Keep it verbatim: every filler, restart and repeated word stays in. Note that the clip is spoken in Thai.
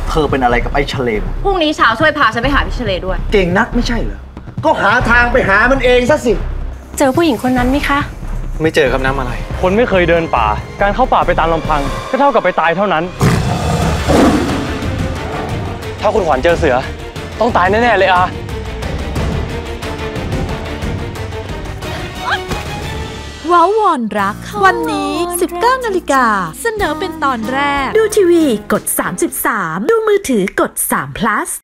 เธอเป็นอะไรกับไอ้เฉลมพรุ่งนี้เช้าช่วยพาฉันไปหาพี่เฉลมด้วยเก่งนักไม่ใช่เหรอก็หาทางไปหามันเองซะสิเจอผู้หญิงคนนั้นไหมคะไม่เจอครับน้ำอะไรคนไม่เคยเดินป่าการเข้าป่าไปตามลำพังก็เท่ากับไปตายเท่านั้นถ้าคุณขวัญเจอเสือต้องตายแน่ๆเลยอาว้าววอนรักวันนี้ สิบเก้านาฬิกาเสนอเป็นตอนแรกดูทีวีกดสามสิบสามดูมือถือกดสาม plus